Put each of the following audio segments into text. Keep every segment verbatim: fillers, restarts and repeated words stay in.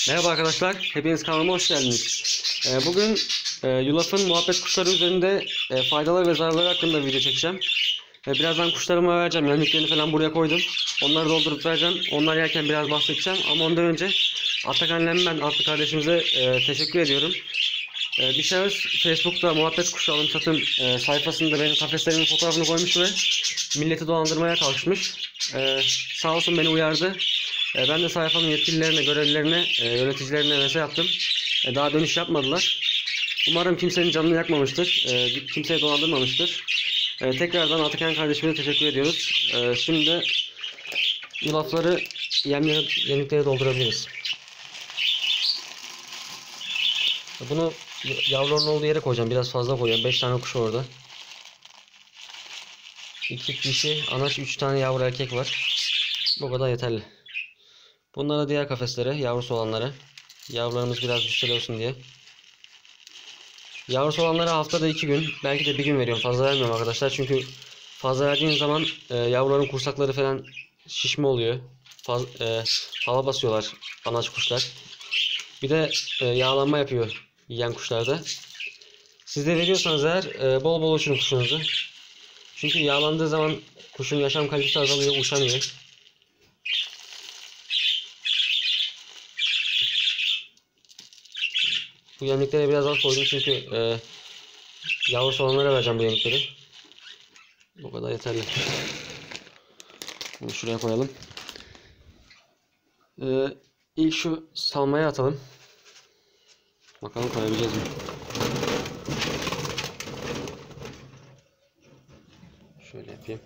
Merhaba arkadaşlar, hepiniz kanalıma hoş geldiniz. Ee, bugün e, yulafın muhabbet kuşları üzerinde e, faydaları ve zararları hakkında video çekeceğim. E, birazdan kuşlarıma vereceğim, yemliklerini falan buraya koydum. Onları doldurup vereceğim. Onlar yerken biraz bahsedeceğim ama ondan önce Atakan Lemmen adlı kardeşimize e, teşekkür ediyorum. E, bir şahıs Facebook'ta muhabbet kuşu alım satım e, sayfasında benim kafeslerimin fotoğrafını koymuş ve milleti dolandırmaya kalkışmış. E, sağ olsun beni uyardı. E, ben de sayfanın yetkililerine, görevlilerine, e, yöneticilerine mesaj attım. E, daha dönüş yapmadılar. Umarım kimsenin canını yakmamıştır. E, kimseyi dolandırmamıştır. E, tekrardan Atakan kardeşimize teşekkür ediyoruz. E, şimdi de yulafları yemleri, yemliklere doldurabiliriz. Bunu yavruların olduğu yere koyacağım. Biraz fazla koyuyorum. beş tane kuş orada. iki dişi, anaç, üç tane yavru erkek var. Bu kadar yeterli. Bunları da diğer kafeslere, yavrusu olanlara. Yavrularımız biraz güçlü olsun diye. Yavrusu olanlara haftada iki gün, belki de bir gün veriyorum. Fazla vermiyorum arkadaşlar. Çünkü fazla verdiğim zaman e, yavruların kursakları falan şişme oluyor. Faz, e, hava basıyorlar anaç kuşlar. Bir de e, yağlanma yapıyor yiyen kuşlarda. Siz de veriyorsanız eğer e, bol bol uçurun kuşunuzu. Çünkü yağlandığı zaman kuşun yaşam kalitesi azalıyor, uçamıyor. Bu yemliklere biraz az koydum çünkü e, yavrusu olanlara vereceğim bu yemlikleri. Bu kadar yeterli. Bunu şuraya koyalım. E, ilk şu salmaya atalım. Bakalım koyabileceğiz mi? Şöyle yapayım.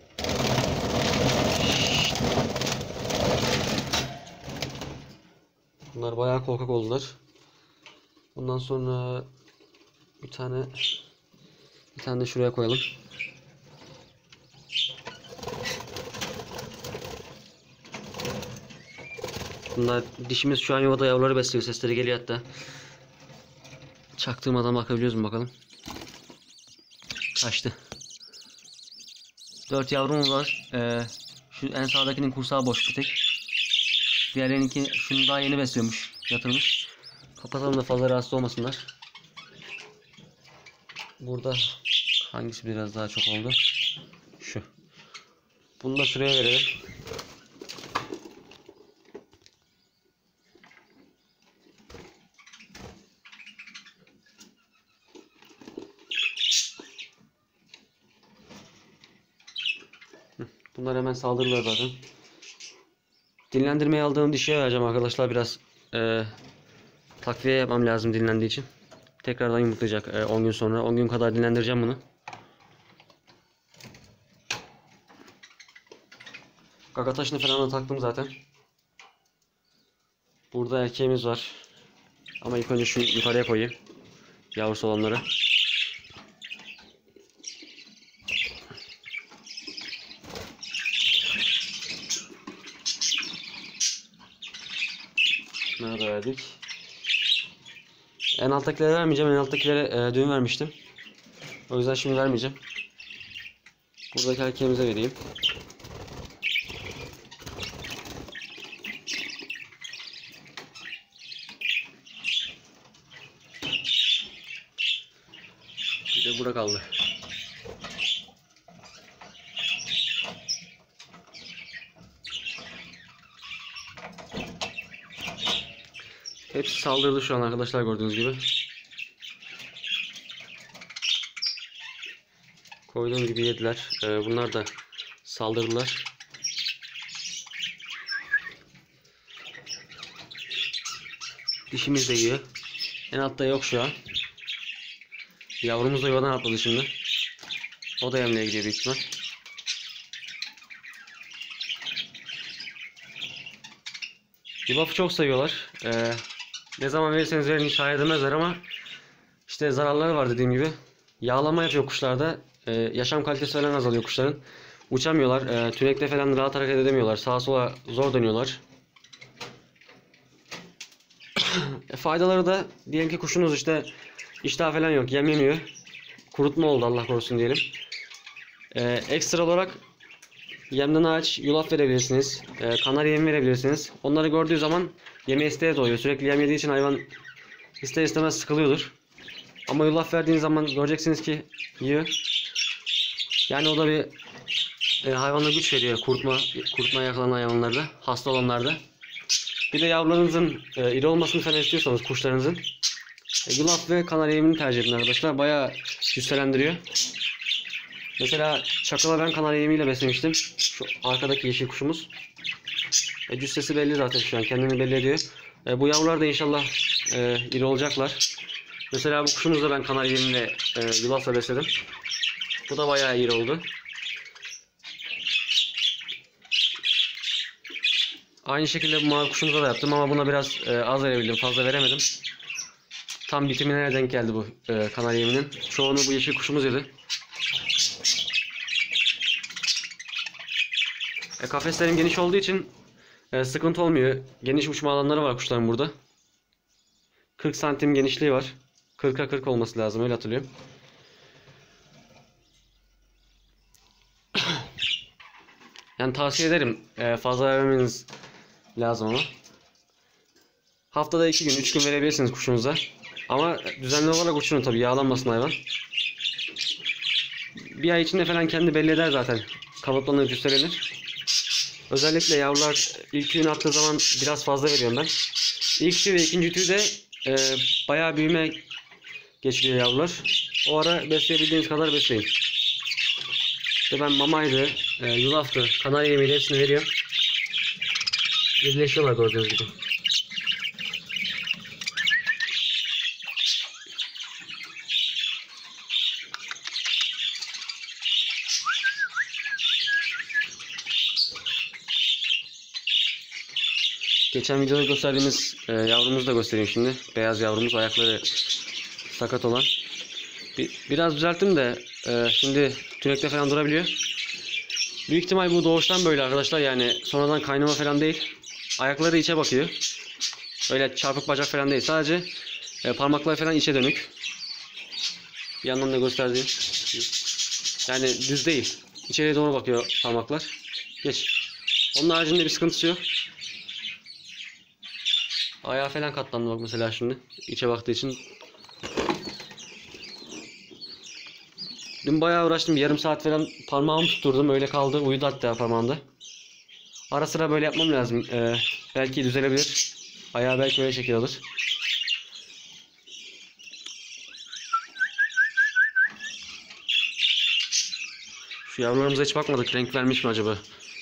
Bunlar bayağı korkak oldular. Bundan sonra bir tane bir tane de şuraya koyalım. Bunlar dişimiz şu an yuvada yavruları besliyor. Sesleri geliyor hatta. Çaktırmadan bakabiliyoruz mu bakalım. Kaçtı. Dört yavrumuz var. Ee, şu en sağdakinin kursağı boş bir tek. Diğerlerininki şunu daha yeni besliyormuş. Yatırmış. Kapatalım da fazla rahatsız olmasınlar. Burada hangisi biraz daha çok oldu? Şu. Bunu da şuraya verelim. Bunlar hemen saldırırlar zaten. Dinlendirmeye aldığım dişiye vereceğim arkadaşlar. Biraz e, takviye yapmam lazım dinlendiği için. Tekrardan yumurtlayacak e, on gün sonra. on gün kadar dinlendireceğim bunu. Kaka taşını falan da taktım zaten. Burada erkeğimiz var. Ama ilk önce şu yukarıya koyayım. Yavrusu olanları. Bunları da verdik. En alttakilere vermeyeceğim. En alttakilere e, dün vermiştim. O yüzden şimdi vermeyeceğim. Buradaki erkeğimize vereyim. Bir de burada kaldı. Hepsi saldırdı şu an arkadaşlar, gördüğünüz gibi. Koyduğum gibi yediler. Ee, bunlar da saldırdılar. Dişimiz de yiyor. En altta yok şu an. Yavrumuz da yuvadan atladı şimdi. O da yemliğe gidiyor büyük ihtimal. Yulafı çok seviyorlar. Ee, ne zaman verirseniz verin hiç hayır demezler ama işte zararları var dediğim gibi. Yağlama yapıyor kuşlarda. Ee, yaşam kalitesi falan azalıyor kuşların. Uçamıyorlar. Ee, tünekte falan rahat hareket edemiyorlar. Sağa sola zor dönüyorlar. e, faydaları da diyelim ki kuşunuz işte iştah falan yok. Yem yemiyor. Kurutma oldu Allah korusun diyelim. Ee, ekstra olarak Yemden hariç yulaf verebilirsiniz. E, kanarya yemi verebilirsiniz. Onları gördüğü zaman yeme isteğe doğuyor. Sürekli yem yediği için hayvan ister istemez sıkılıyordur. Ama yulaf verdiğiniz zaman göreceksiniz ki yiyor. Yani o da bir e, hayvana güç veriyor. Kurtma, kurtma yakalanan hayvanlarda, hasta olanlarda. Bir de yavrularınızın e, iri olmasını falan istiyorsanız kuşlarınızın e, yulaf ve kanarya yemini tercih edin arkadaşlar. Bayağı cüsselendiriyor. Mesela çakala ben kanarya yemiyle beslemiştim. Şu arkadaki yeşil kuşumuz. E, cüssesi belli zaten şu an. Kendini belli ediyor. E, bu yavrular da inşallah e, iri olacaklar. Mesela bu kuşumuzu da ben kanarya yemiyle e, yulafla besledim. Bu da bayağı iri oldu. Aynı şekilde bu mavi kuşumuza da yaptım ama buna biraz e, az verebildim. Fazla veremedim. Tam bitimine denk geldi bu e, kanarya yeminin. Çoğunu bu yeşil kuşumuz yedi. E, kafeslerim geniş olduğu için e, sıkıntı olmuyor. Geniş uçma alanları var kuşların burada. kırk santim genişliği var. kırka kırk olması lazım, öyle hatırlıyorum. Yani tavsiye ederim. E, fazla vermemeniz lazım ama. Haftada iki gün, üç gün verebilirsiniz kuşunuza. Ama düzenli olarak uçurun tabii, yağlanmasın hayvan. Bir ay içinde falan kendi belli eder zaten. Kalıplanır, cüsselenir. Özellikle yavrular ilk tüyünü attığı zaman biraz fazla veriyorum ben. İlk tüy ve ikinci tüy de e, bayağı büyüme geçiriyor yavrular. O ara besleyebildiğiniz kadar besleyin. İşte ben mamaydı, e, yulaftı, kanarya yemeği hepsini veriyorum. Birleşiyorlar gördüğünüz gibi. Geçen videoda gösterdiğimiz e, yavrumuzu da göstereyim şimdi. Beyaz yavrumuz, ayakları sakat olan. Bir, biraz düzelttim de e, şimdi tünekte falan durabiliyor. Büyük ihtimal bu doğuştan böyle arkadaşlar, yani sonradan kaynama falan değil. Ayakları içe bakıyor. Öyle çarpık bacak falan değil. Sadece e, parmakları falan içe dönük. Bir yandan da gösterdiğim. Yani düz değil. İçeriye doğru bakıyor parmaklar. Geç. Onun haricinde bir sıkıntısı yok. Ayağı falan katlandı bak mesela şimdi. İçe baktığı için. Dün bayağı uğraştım. Yarım saat falan parmağımı tutturdum. Öyle kaldı. Uyudu hatta parmağımda. Ara sıra böyle yapmam lazım. Ee, belki düzelebilir. Ayağı belki öyle şekil alır. Şu yavrularımıza hiç bakmadık. Renk vermiş mi acaba?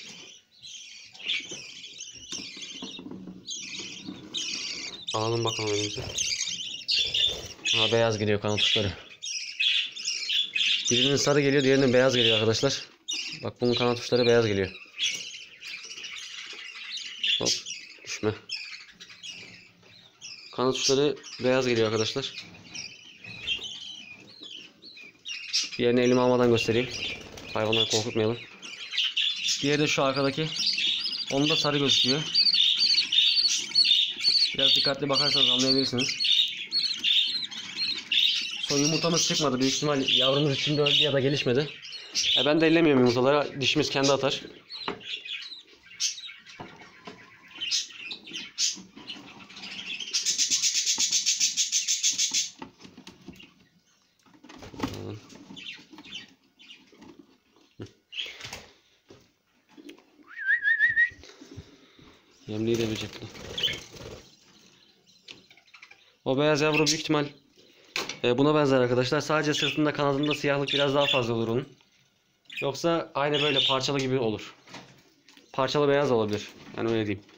Alalım bakalım elimize. Ha, beyaz geliyor kanat uçları. Birinin sarı geliyor, diğerinin beyaz geliyor arkadaşlar. Bak bunun kanat uçları beyaz geliyor. Hop, düşme. Kanat uçları beyaz geliyor arkadaşlar. Diğerini elime almadan göstereyim. Hayvanları korkutmayalım. Diğeri de şu arkadaki. Onda sarı gözüküyor. Biraz dikkatli bakarsanız anlayabilirsiniz. Son yumurtamız çıkmadı. Büyük ihtimal yavrumuz içinde öldü ya da gelişmedi. E ben de ellemiyorum yumurtaları. Dişimiz kendi atar. Yemliği de becekli. O beyaz yavru büyük ihtimal e, buna benzer arkadaşlar. Sadece sırtında, kanadında siyahlık biraz daha fazla olur onun. Yoksa aynı böyle parçalı gibi olur. Parçalı beyaz da olabilir. Yani öyle diyeyim.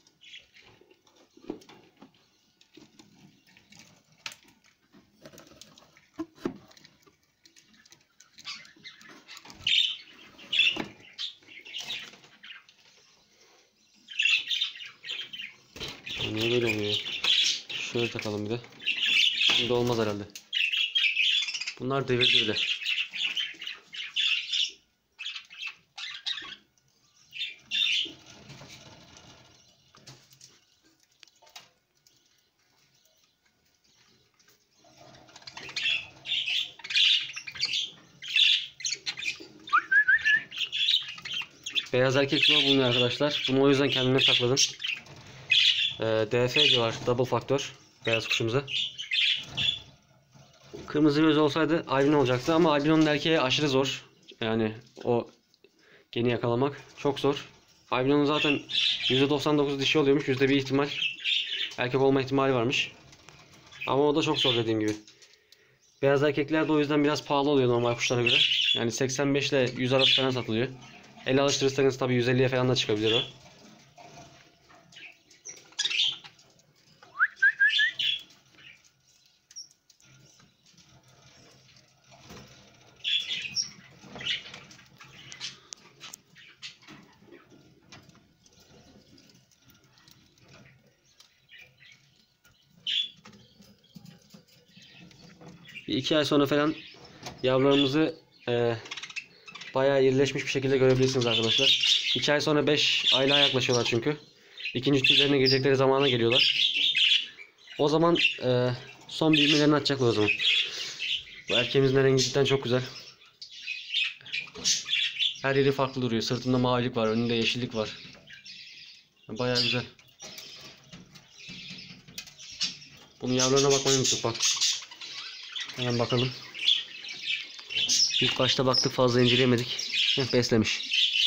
Niye böyle oluyor? Şöyle takalım bir de. Şimdi olmaz herhalde. Bunlar devirdi bir de. Beyaz erkek zor bulunuyor arkadaşlar. Bunu o yüzden kendime sakladım. Ee, D F diyorlar. Double faktör. Beyaz kuşumuza. Kırmızı göz olsaydı albino olacaktı ama albinonun erkeği aşırı zor. Yani o geni yakalamak çok zor. Albinonun zaten yüzde doksan dokuz dişi oluyormuş. yüzde bir ihtimal erkek olma ihtimali varmış. Ama o da çok zor dediğim gibi. Beyaz erkekler de o yüzden biraz pahalı oluyor normal kuşlara göre. Yani seksen beş ile yüz arası falan satılıyor. El alıştırırsanız tabii yüz elliye falan da çıkabilir o. Bir iki ay sonra falan yavrularımızı e, bayağı irileşmiş bir şekilde görebilirsiniz arkadaşlar. iki ay sonra beş aylığa yaklaşıyorlar çünkü. İkinci tüylerine girecekleri zamana geliyorlar. O zaman e, son büyümelerini açacaklar o zaman. Bu erkeğimizin rengi cidden çok güzel. Her yeri farklı duruyor. Sırtında mavilik var, önünde yeşillik var. Bayağı güzel. Bunun yavrularına bakmayı unuttuk bak. Hemen bakalım. İlk başta baktık, fazla inceleyemedik. Heh, beslemiş.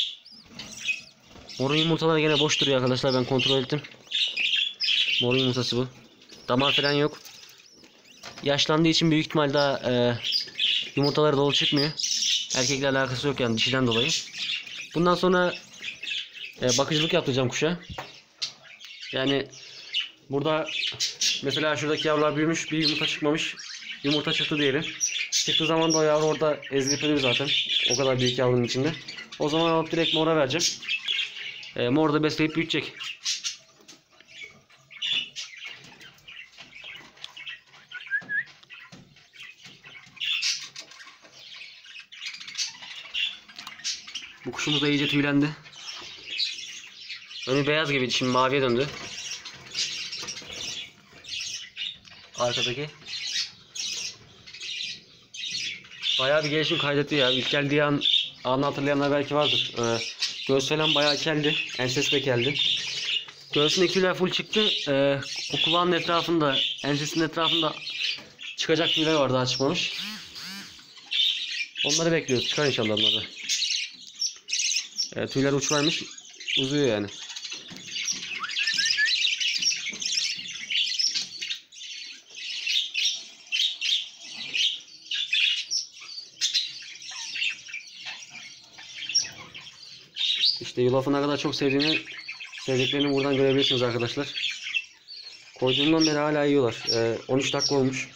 Morun yumurtaları gene boş duruyor arkadaşlar, ben kontrol ettim. Morun yumurtası bu. Damar falan yok. Yaşlandığı için büyük ihtimal daha e, yumurtaları dolu çıkmıyor. Erkekle alakası yok yani, dişiden dolayı. Bundan sonra e, bakıcılık yaptıracağım kuşa. Yani burada mesela şuradaki yavrular büyümüş, bir yumurta çıkmamış. Yumurta çıktı diyelim. Çıktığı zaman da o yavru orada ezilip ölür zaten. O kadar büyük yavrunun içinde. O zaman alıp direkt mora vereceğim. E, mor da besleyip büyütecek. Bu kuşumuz da iyice tüylendi. Önü beyaz gibiydi, şimdi maviye döndü. Arkadaki. Bayağı bir gelişim kaydetti ya. İlk geldiği an, anı hatırlayanlar belki vardır. Ee, göğüs falan bayağı keldi. Ensesi de keldi. Göğsündeki tüyler full çıktı. Ee, bu kulağının etrafında, ensesinin etrafında çıkacak tüyler var, daha çıkmamış. Onları bekliyoruz. Çıkar inşallah onları. Ee, tüyler uç vermiş. Uzuyor yani. İşte yulafı ne kadar çok sevdiğini, sevdiklerini buradan görebilirsiniz arkadaşlar. Koyduğumdan beri hala yiyorlar. Ee, on üç dakika olmuş.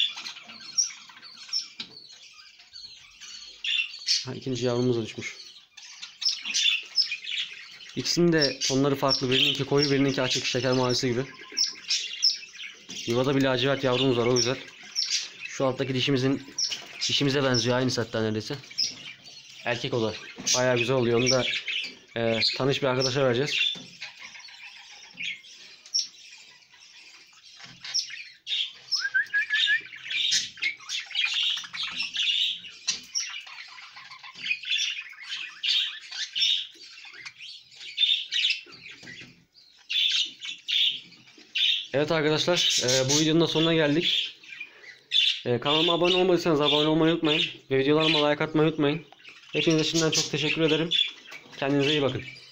Ha, ikinci yavrumuz da düşmüş. İkisinin de tonları farklı. Birininki koyu, birininki açık şeker mavisi gibi. Yuvada bir lacivert yavrumuz var, o güzel. Şu alttaki dişimizin dişimize benziyor, aynı hatta neredeyse. Erkek o da. Bayağı güzel oluyor. Onu da e, tanış bir arkadaşa vereceğiz. Evet arkadaşlar, e, bu videonun da sonuna geldik. E, kanalıma abone olmadıysanız abone olmayı unutmayın. Ve videolarıma like atmayı unutmayın. Hepinize şimdiden çok teşekkür ederim. Kendinize iyi bakın.